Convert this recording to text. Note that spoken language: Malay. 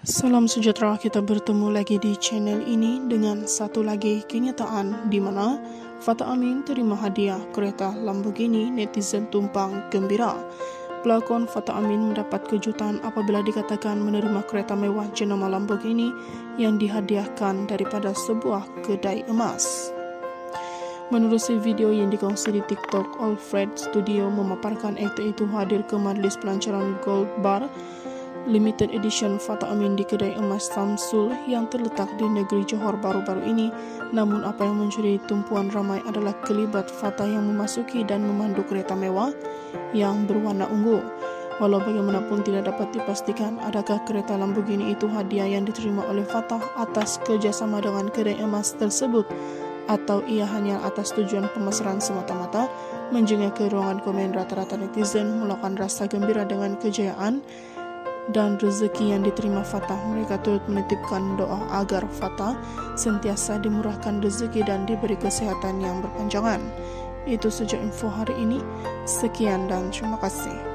Salam sejahtera, kita bertemu lagi di channel ini dengan satu lagi kenyataan di mana Fatah Amin terima hadiah kereta Lamborghini, netizen tumpang gembira. Pelakon Fatah Amin mendapat kejutan apabila dikatakan menerima kereta mewah jenama Lamborghini yang dihadiahkan daripada sebuah kedai emas. Menerusi video yang dikongsi di TikTok, Alfred Studio memaparkan aktor itu hadir ke majlis pelancaran Gold Bar Limited Edition Fatah Amin di kedai emas Samsul yang terletak di negeri Johor baru-baru ini. Namun apa yang mencuri tumpuan ramai adalah kelibat Fatah yang memasuki dan memandu kereta mewah yang berwarna ungu. Walau bagaimanapun tidak dapat dipastikan adakah kereta Lamborghini itu hadiah yang diterima oleh Fatah atas kerjasama dengan kedai emas tersebut, atau ia hanya atas tujuan pemasaran semata-mata. Menjengkel ke ruangan komen, rata-rata netizen melakukan rasa gembira dengan kejayaan dan rezeki yang diterima Fatah. Mereka turut menitipkan doa agar Fatah sentiasa dimurahkan rezeki dan diberi kesehatan yang berpanjangan. Itu saja info hari ini. Sekian dan terima kasih.